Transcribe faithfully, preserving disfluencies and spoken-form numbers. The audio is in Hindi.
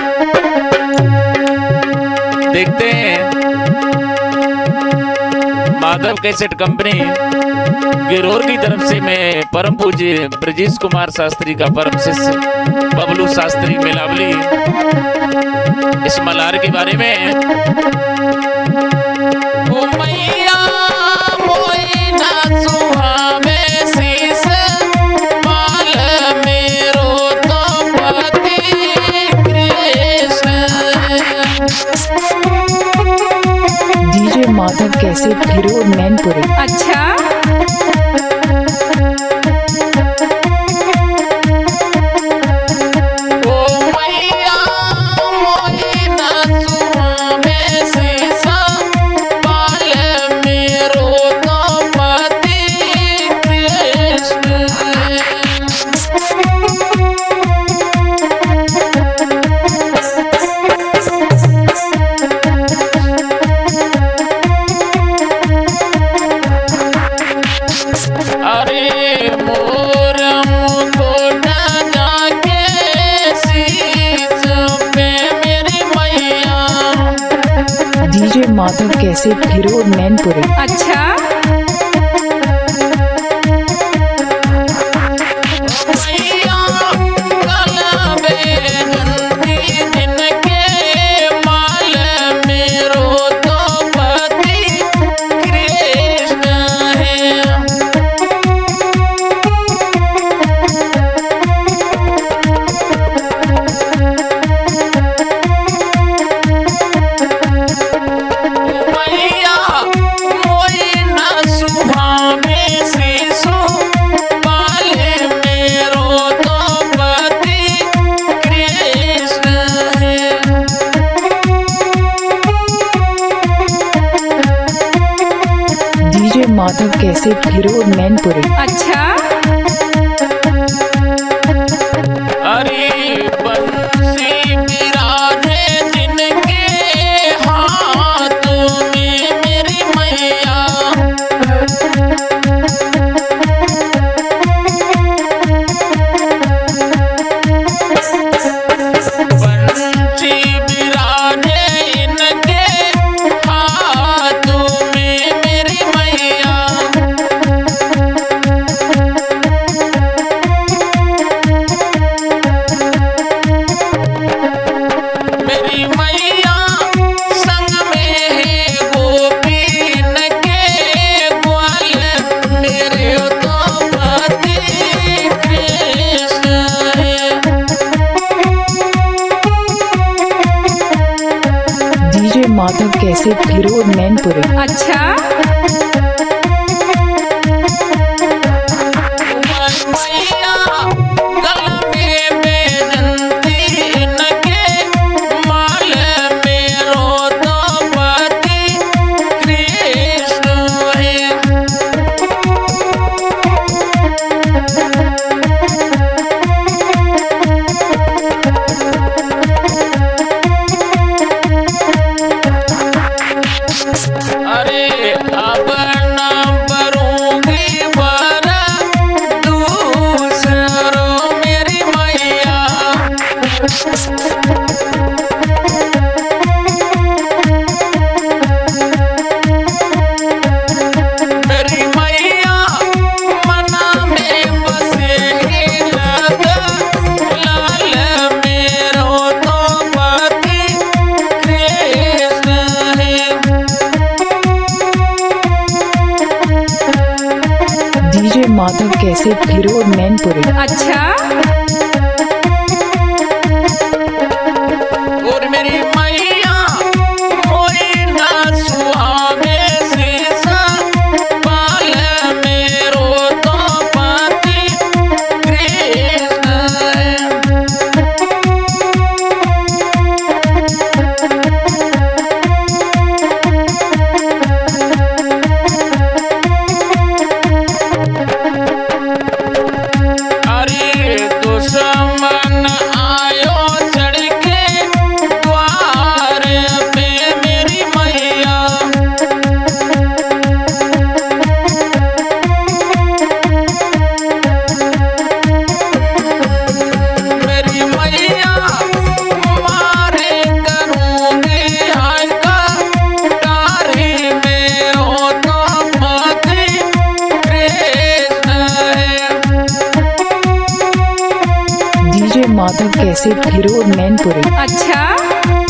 देखते हैं माधव कैसेट कंपनी गिरोर की तरफ से मैं परम पूज्य ब्रजेश कुमार शास्त्री का परम शिष्य बबलू शास्त्री मिलावली इस मल्हार के बारे में ओ मैया मोई ना सुहावे शीस माल मेरो तो पति कृष्ण। DJ Madhav cassette Giror Mainpuri. अच्छा डीजे माधव कैसेट गिरोर मैनपुरी। अच्छा माधव कैसेट गिरोर मैनपुरी। अच्छा अरे बंसी बिराजे जिनके हाथों में मेरी मैया बंसी बिराजे इनके हाथों में मेरी मैया मेरी मैया संग में है गोपीन के ग्वाल मेरे तो पति कृष्ण है। DJ Madhav cassette Giror Mainpuri. अच्छा अरे अब ना बरूंगी बर दूसरों मेरी मैया मेरी मैया मना में बसेगी लगा लाल मेरो तो पति कृष्ण है। DJ Madhav cassette Giror Mainpuri. अच्छा और मेरी मैया कोई ना सुहावे शीसा पाल मेरो तो पति कृष्ण है। अरे दोष माधव कैसे भिरोर मैनपुरी। अच्छा